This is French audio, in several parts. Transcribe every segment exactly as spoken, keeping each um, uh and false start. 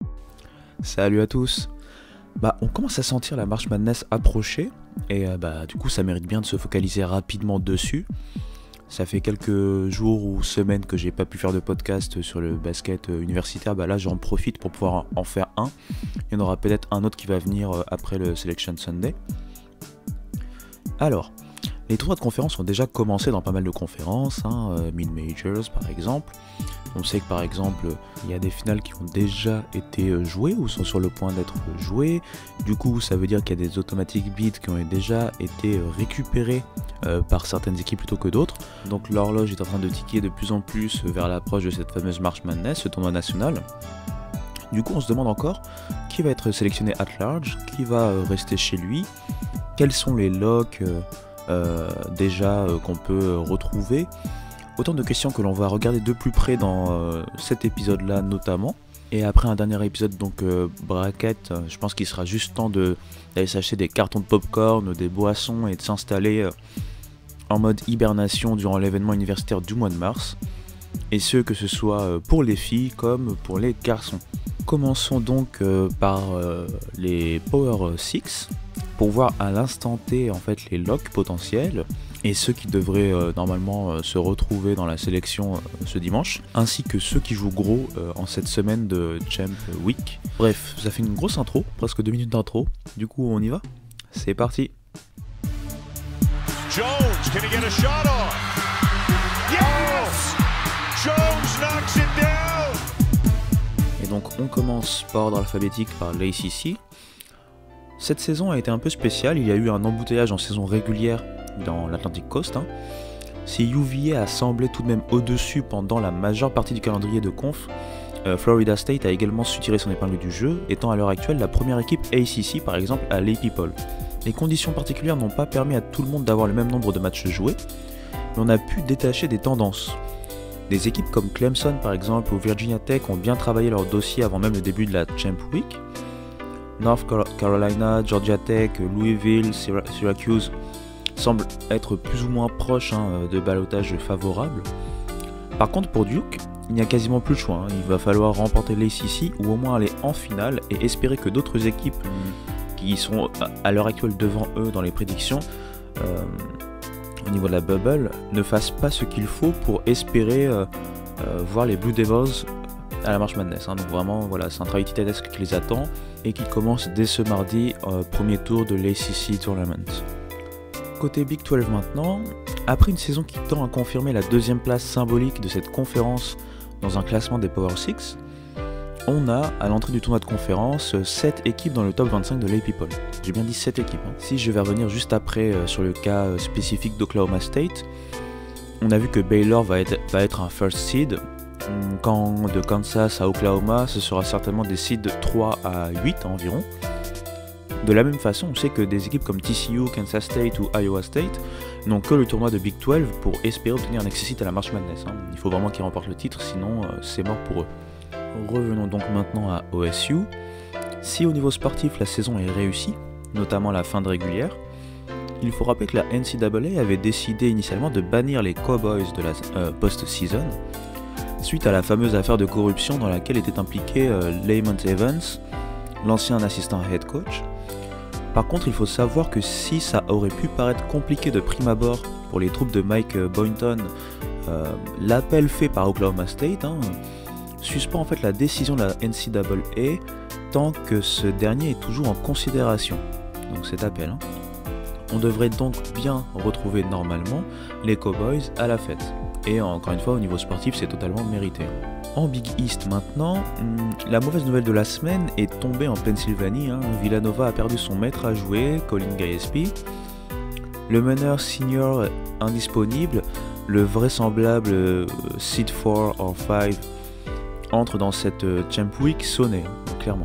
Salut à tous. Bah, on commence à sentir la March Madness approcher et euh, bah du coup ça mérite bien de se focaliser rapidement dessus. Ça fait quelques jours ou semaines que j'ai pas pu faire de podcast sur le basket universitaire, bah là j'en profite pour pouvoir en faire un. Il y en aura peut-être un autre qui va venir après le Selection Sunday. Alors, les tournois de conférences ont déjà commencé dans pas mal de conférences, hein, euh, mid-majors par exemple. On sait que par exemple, il y a des finales qui ont déjà été jouées ou sont sur le point d'être jouées. Du coup, ça veut dire qu'il y a des automatic bids qui ont déjà été récupérés euh, par certaines équipes plutôt que d'autres. Donc l'horloge est en train de ticker de plus en plus vers l'approche de cette fameuse March Madness, ce tournoi national. Du coup, on se demande encore qui va être sélectionné at large, qui va rester chez lui, quels sont les locks euh, euh, déjà euh, qu'on peut retrouver. Autant de questions que l'on va regarder de plus près dans euh, cet épisode-là notamment. Et après un dernier épisode, donc euh, bracket, euh, je pense qu'il sera juste temps de, d'aller s'acheter des cartons de popcorn, des boissons et de s'installer euh, en mode hibernation durant l'événement universitaire du mois de mars. Et ce, que ce soit euh, pour les filles comme pour les garçons. Commençons donc euh, par euh, les Power six pour voir à l'instant T en fait les locks potentiels et ceux qui devraient euh, normalement euh, se retrouver dans la sélection euh, ce dimanche, ainsi que ceux qui jouent gros euh, en cette semaine de Champ Week. Bref, ça fait une grosse intro, presque deux minutes d'intro, du coup on y va. C'est parti. Jones, can he get a shot off? Yes! Jones knocks it down! Et donc on commence par ordre alphabétique par l'A C C. Cette saison a été un peu spéciale, il y a eu un embouteillage en saison régulière dans l'Atlantic Coast. Hein. Si U V A a semblé tout de même au-dessus pendant la majeure partie du calendrier de conf, euh, Florida State a également su tirer son épingle du jeu, étant à l'heure actuelle la première équipe A C C par exemple à l'A P Poll. Les conditions particulières n'ont pas permis à tout le monde d'avoir le même nombre de matchs joués, mais on a pu détacher des tendances. Des équipes comme Clemson par exemple ou Virginia Tech ont bien travaillé leur dossier avant même le début de la Champ Week. North Carolina, Georgia Tech, Louisville, Syracuse semblent être plus ou moins proches hein, de ballottage favorable. Par contre pour Duke, il n'y a quasiment plus le choix, hein. Il va falloir remporter l'A C C ou au moins aller en finale et espérer que d'autres équipes qui sont à l'heure actuelle devant eux dans les prédictions euh, au niveau de la bubble ne fassent pas ce qu'il faut pour espérer euh, euh, voir les Blue Devils à la March Madness. Hein. Donc vraiment voilà, c'est un travail titanesque qui les attend et qui commence dès ce mardi, euh, premier tour de l'A C C Tournament. Côté Big douze maintenant, après une saison qui tend à confirmer la deuxième place symbolique de cette conférence dans un classement des Power six, on a à l'entrée du tournoi de conférence sept équipes dans le top vingt-cinq de l'A P Poll. J'ai bien dit sept équipes. Hein. Si je vais revenir juste après euh, sur le cas euh, spécifique d'Oklahoma State, on a vu que Baylor va être, va être un first seed. Quand de Kansas à Oklahoma, ce sera certainement des seeds trois à huit environ. De la même façon, on sait que des équipes comme T C U, Kansas State ou Iowa State n'ont que le tournoi de Big douze pour espérer obtenir un accès à la March Madness. Hein. Il faut vraiment qu'ils remportent le titre, sinon euh, c'est mort pour eux. Revenons donc maintenant à O S U. Si au niveau sportif la saison est réussie, notamment la fin de régulière, il faut rappeler que la N C A A avait décidé initialement de bannir les Cowboys de la euh, post-season, suite à la fameuse affaire de corruption dans laquelle était impliqué euh, Lamont Evans, l'ancien assistant head coach. Par contre, il faut savoir que si ça aurait pu paraître compliqué de prime abord pour les troupes de Mike Boynton, euh, l'appel fait par Oklahoma State hein, suspend en fait la décision de la N C A A tant que ce dernier est toujours en considération. Donc cet appel. Hein. On devrait donc bien retrouver normalement les Cowboys à la fête. Et encore une fois, au niveau sportif, c'est totalement mérité. En Big East maintenant, la mauvaise nouvelle de la semaine est tombée en Pennsylvanie. Hein. Villanova a perdu son maître à jouer, Colin Gillespie. Le meneur senior indisponible, le vraisemblable seed quatre ou cinq, entre dans cette Champ Week sonnée, hein, clairement.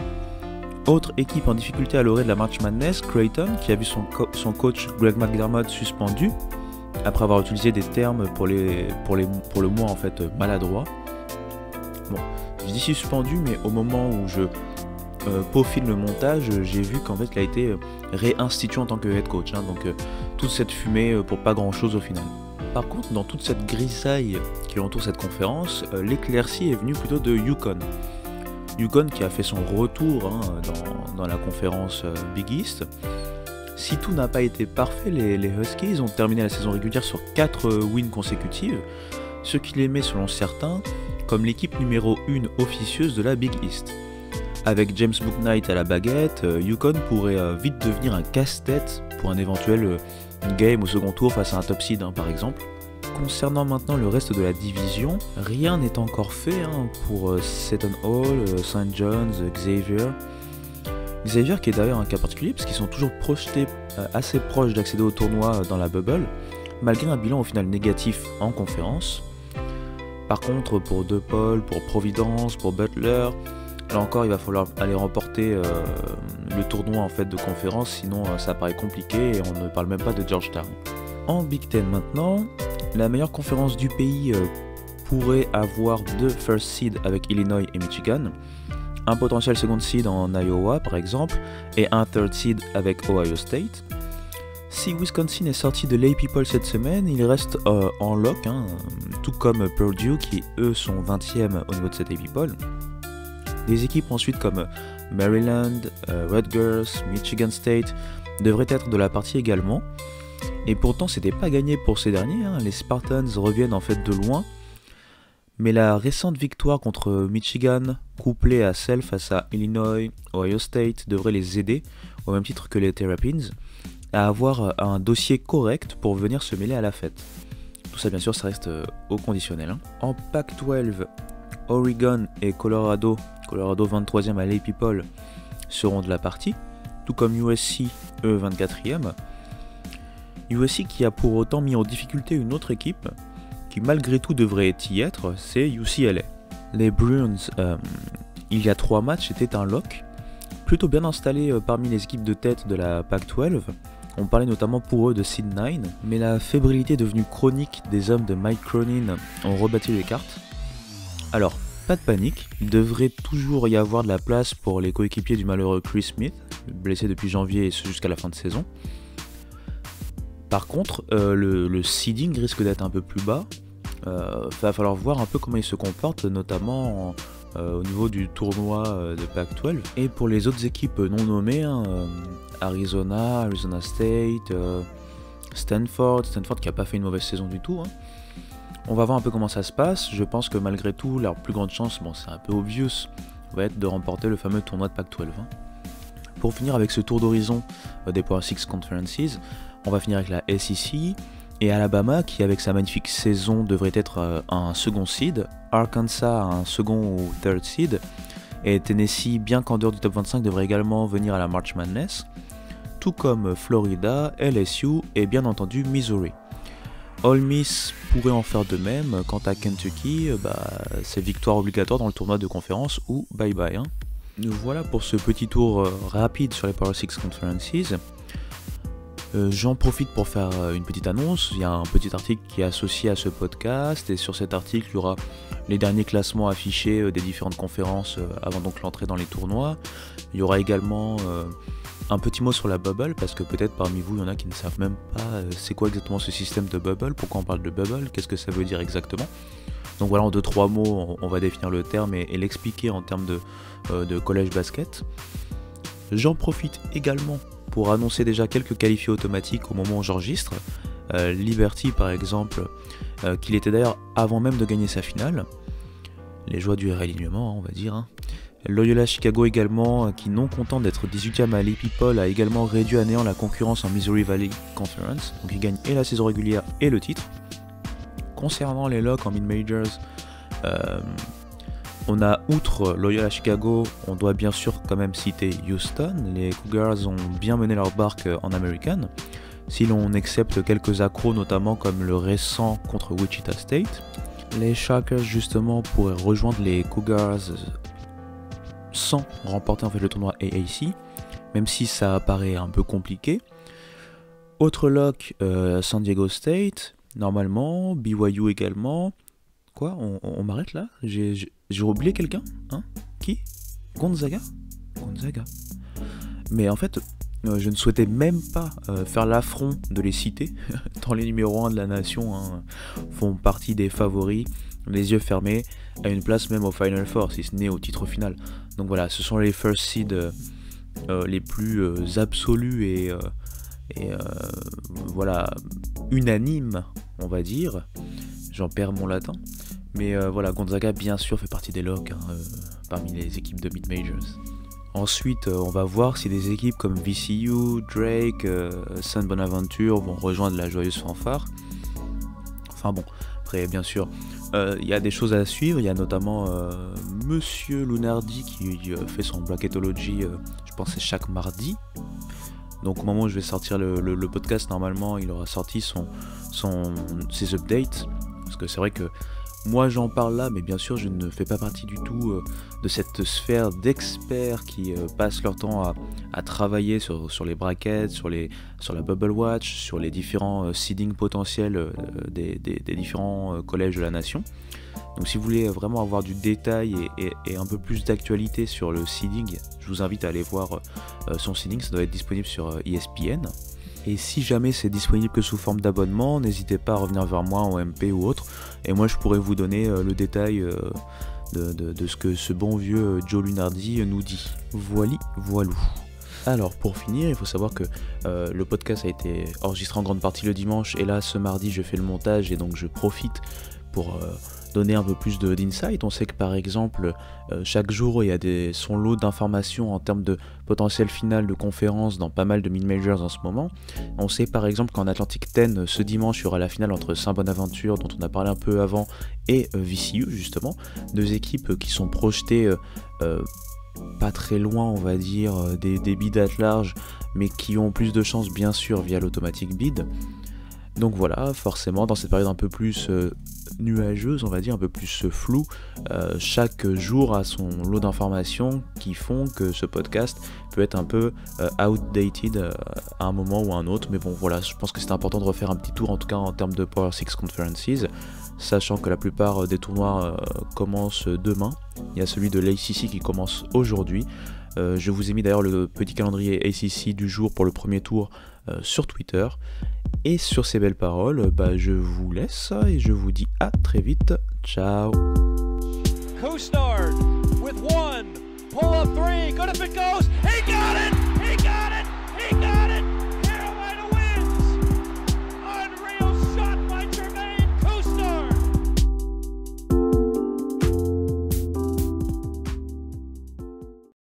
Autre équipe en difficulté à l'orée de la March Madness, Creighton, qui a vu son, co- son coach Greg McDermott suspendu, après avoir utilisé des termes pour, les, pour, les, pour le moins en fait maladroit. Bon, je dis suspendu, mais au moment où je euh, peaufine le montage, j'ai vu qu'en fait il a été réinstitué en tant que head coach. Hein, donc euh, toute cette fumée euh, pour pas grand chose au final. Par contre, dans toute cette grisaille qui entoure cette conférence, euh, l'éclaircie est venue plutôt de UConn. UConn qui a fait son retour hein, dans, dans la conférence euh, Big East. Si tout n'a pas été parfait, les, les Huskies ont terminé la saison régulière sur quatre euh, wins consécutives, ce qui les met selon certains comme l'équipe numéro un officieuse de la Big East. Avec James Bouknight à la baguette, euh, UConn pourrait euh, vite devenir un casse-tête pour un éventuel euh, game au second tour face à un top seed hein, par exemple. Concernant maintenant le reste de la division, rien n'est encore fait hein, pour euh, Seton Hall, euh, Saint John's, euh, Xavier. Xavier qui est d'ailleurs un cas particulier parce qu'ils sont toujours projetés euh, assez proches d'accéder au tournoi euh, dans la bubble, malgré un bilan au final négatif en conférence. Par contre pour DePaul, pour Providence, pour Butler, là encore il va falloir aller remporter euh, le tournoi en fait de conférence, sinon euh, ça paraît compliqué et on ne parle même pas de Georgetown. En Big Ten maintenant, la meilleure conférence du pays euh, pourrait avoir deux first seeds avec Illinois et Michigan, un potentiel second seed en Iowa par exemple, et un third seed avec Ohio State. Si Wisconsin est sorti de l'A P Poll cette semaine, il reste euh, en lock, hein, tout comme Purdue qui eux sont vingtième au niveau de cette A P Poll. Des équipes ensuite comme Maryland, euh, Rutgers, Michigan State devraient être de la partie également. Et pourtant c'était pas gagné pour ces derniers, hein. Les Spartans reviennent en fait de loin. Mais la récente victoire contre Michigan, couplée à celle face à Illinois, Ohio State, devrait les aider, au même titre que les Terrapins, à avoir un dossier correct pour venir se mêler à la fête. Tout ça bien sûr ça reste au conditionnel. Hein. En Pac douze, Oregon et Colorado, Colorado vingt-troisième à l'A P Poll, seront de la partie, tout comme U S C, eux vingt-quatrième. U S C qui a pour autant mis en difficulté une autre équipe, qui malgré tout devrait y être, c'est U C L A. Les Bruins, euh, il y a trois matchs, étaient un lock, plutôt bien installés euh, parmi les équipes de tête de la Pac douze. On parlait notamment pour eux de Seed neuf, mais la fébrilité devenue chronique des hommes de Mike Cronin ont rebattu les cartes. Alors, pas de panique, il devrait toujours y avoir de la place pour les coéquipiers du malheureux Chris Smith, blessé depuis janvier et ce jusqu'à la fin de saison. Par contre, euh, le, le seeding risque d'être un peu plus bas. Il euh, va falloir voir un peu comment il se comporte, notamment en, euh, au niveau du tournoi euh, de Pac douze. Et pour les autres équipes non nommées, hein, euh, Arizona, Arizona State, euh, Stanford, Stanford qui n'a pas fait une mauvaise saison du tout. Hein. On va voir un peu comment ça se passe. Je pense que malgré tout, leur plus grande chance, bon c'est un peu obvious, va être de remporter le fameux tournoi de Pac douze. Hein. Pour finir avec ce tour d'horizon euh, des Power six Conferences, on va finir avec la S E C et Alabama qui avec sa magnifique saison devrait être euh, un second seed, Arkansas un second ou third seed, et Tennessee bien qu'en dehors du top vingt-cinq devrait également venir à la March Madness, tout comme Florida, L S U et bien entendu Missouri. Ole Miss pourrait en faire de même, quant à Kentucky, bah, c'est victoire obligatoire dans le tournoi de conférence ou bye bye. Hein. Voilà pour ce petit tour euh, rapide sur les Power six Conferences. Euh, J'en profite pour faire euh, une petite annonce. Il y a un petit article qui est associé à ce podcast et sur cet article il y aura les derniers classements affichés euh, des différentes conférences euh, avant donc l'entrée dans les tournois. Il y aura également euh, un petit mot sur la bubble parce que peut-être parmi vous il y en a qui ne savent même pas euh, c'est quoi exactement ce système de bubble, pourquoi on parle de bubble, qu'est-ce que ça veut dire exactement. Donc voilà, en deux trois mots on, on va définir le terme et, et l'expliquer en termes de, euh, de college basket. J'en profite également pour annoncer déjà quelques qualifiés automatiques au moment où j'enregistre. Euh, Liberty par exemple, euh, qu'il était d'ailleurs avant même de gagner sa finale. Les joies du réalignement, hein, on va dire. Hein. Loyola Chicago également, euh, qui non content d'être dix-huitième à l'A P Poll, a également réduit à néant la concurrence en Missouri Valley Conference. Donc il gagne et la saison régulière et le titre. Concernant les locks en mid-majors, euh, on a outre Loyola Chicago, on doit bien sûr quand même citer Houston. Les Cougars ont bien mené leur barque en American, si l'on accepte quelques accros notamment comme le récent contre Wichita State. Les Sharkers justement pourraient rejoindre les Cougars sans remporter en fait le tournoi A A C, même si ça paraît un peu compliqué. Autre lock, euh, San Diego State, normalement, B Y U également. Quoi, on, on, on m'arrête là? J'ai oublié quelqu'un? Hein? Qui? Gonzaga? Gonzaga. Mais en fait, euh, je ne souhaitais même pas euh, faire l'affront de les citer, tant les numéros un de la nation hein, font partie des favoris les yeux fermés, à une place même au Final Four, si ce n'est au titre final. Donc voilà, ce sont les first seeds euh, euh, les plus euh, absolus et, euh, et euh, voilà, unanimes, on va dire. J'en perds mon latin. Mais euh, voilà, Gonzaga, bien sûr, fait partie des locks hein, euh, parmi les équipes de mid-majors. Ensuite, euh, on va voir si des équipes comme V C U, Drake, euh, Sun Bonaventure vont rejoindre la joyeuse fanfare. Enfin bon, après, bien sûr, il euh, y a des choses à suivre. Il y a notamment euh, Monsieur Lunardi qui euh, fait son Bracketology, euh, je pense c'est chaque mardi. Donc au moment où je vais sortir le, le, le podcast, normalement, il aura sorti son, son, ses updates. Parce que c'est vrai que moi j'en parle là, mais bien sûr je ne fais pas partie du tout euh, de cette sphère d'experts qui euh, passent leur temps à, à travailler sur, sur les brackets, sur, les, sur la bubble watch, sur les différents euh, seedings potentiels euh, des, des, des différents euh, collèges de la nation. Donc si vous voulez vraiment avoir du détail et, et, et un peu plus d'actualité sur le seeding, je vous invite à aller voir euh, son seeding, ça doit être disponible sur euh, E S P N. Et si jamais c'est disponible que sous forme d'abonnement, n'hésitez pas à revenir vers moi en M P ou autre. Et moi je pourrais vous donner euh, le détail euh, de, de, de ce que ce bon vieux euh, Joe Lunardi euh, nous dit. Voili, voilou. Alors pour finir, il faut savoir que euh, le podcast a été enregistré en grande partie le dimanche. Et là ce mardi je fais le montage et donc je profite pour euh, donner un peu plus de, d'insight. On sait que par exemple euh, chaque jour il y a des, son lot d'informations en termes de potentiel final de conférences dans pas mal de mid-majors en ce moment. On sait par exemple qu'en Atlantic dix ce dimanche il y aura la finale entre Saint Bonaventure dont on a parlé un peu avant et euh, V C U justement, deux équipes euh, qui sont projetées euh, euh, pas très loin on va dire euh, des, des bids at large mais qui ont plus de chances bien sûr via l'automatic bid. Donc voilà, forcément, dans cette période un peu plus euh, nuageuse, on va dire, un peu plus euh, floue, euh, chaque jour a son lot d'informations qui font que ce podcast peut être un peu euh, outdated euh, à un moment ou à un autre. Mais bon, voilà, je pense que c'est important de refaire un petit tour, en tout cas en termes de Power Six Conferences, sachant que la plupart des tournois euh, commencent demain. Il y a celui de l'A C C qui commence aujourd'hui. Euh, je vous ai mis d'ailleurs le petit calendrier A C C du jour pour le premier tour euh, sur Twitter. Et sur ces belles paroles, bah, je vous laisse et je vous dis à très vite. Ciao. Co-Star